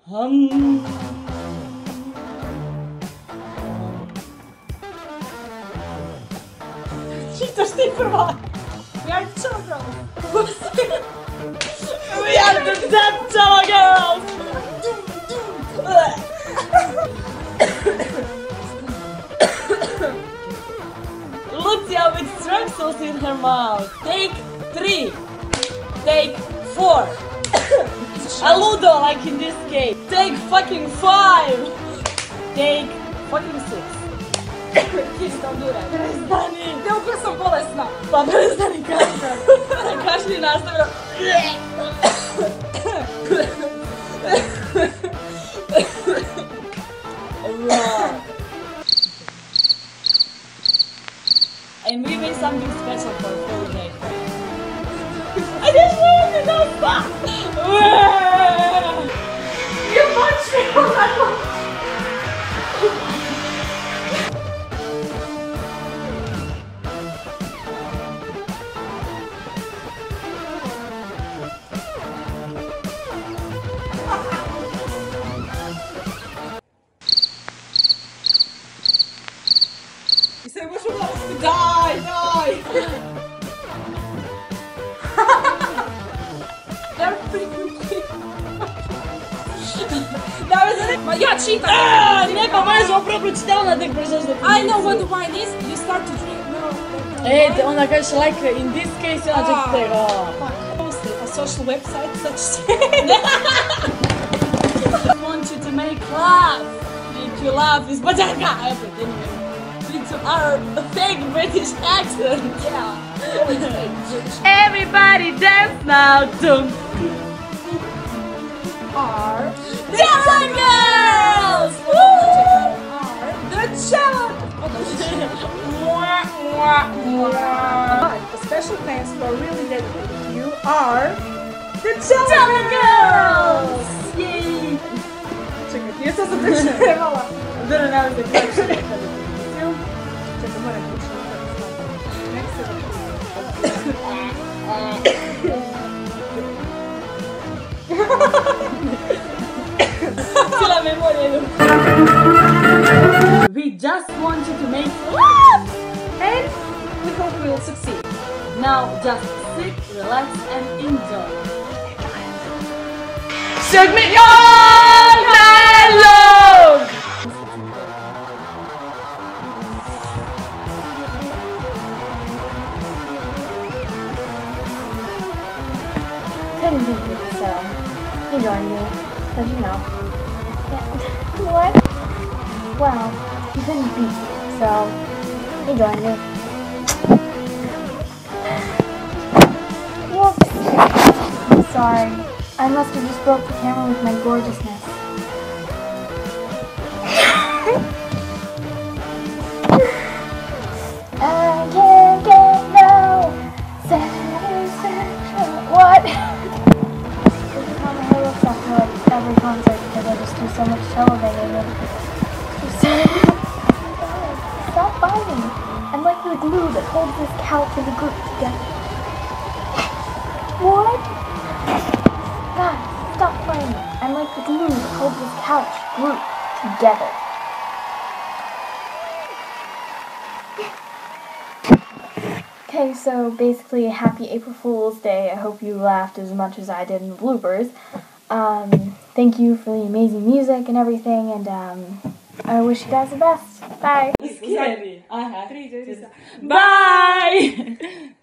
Čitaš ti prva! We are the Cello Girls! We are the Dead Cello Girls! Lucia with strepsils in her mouth. Take 3. Take 4. A Ludo like in this case. Take fucking 5. Take fucking 6. Kids, don't do that. Prestani! Koliko sam bolesna? Pa prestani kašlja. Kašlji nastavljam. And we made something special for Holy Night. I just wanted to go back! You punched me on that one! You said, what's wrong? Die! Die! That was pretty quickly. That was it. Yeah, cheat! Ne, pa moraš zapravo pročitala na tek pročitaš da... I know what the wine is. You start to drink. No. Onda kažeš like in this case, ona će ti tega. Posted a social website such thing. I want you to make laugh. If you laugh is bađaka. To our fake British accent. Yeah. Everybody dance now. Are the Cello Girls! Are the Cello. A special thanks for really dedicated to you are the Cello Girls! Yay! Čekaj, ti je sad sam već trebala. Dobro, nemoj da kažeš. We just want you to make laugh, and we hope we will succeed. Now just sit, relax and enjoy. Submit your dialogue! Couldn't beat you, so you joined me, because you know. Yeah. What? Well, you couldn't beat me, so you joined me. Whoops. I'm sorry. I must have just broke the camera with my gorgeousness. I can't get no satisfaction. What? This is how my hair looks after like every concert because I just do so much television. Stop biting! I'm like the glue that holds this couch and the group together. What? God, stop fighting! I'm like the glue that holds this couch group together. Okay, so basically, happy April Fool's Day. I hope you laughed as much as I did in the bloopers. Thank you for the amazing music and everything, and I wish you guys the best. Bye! Bye!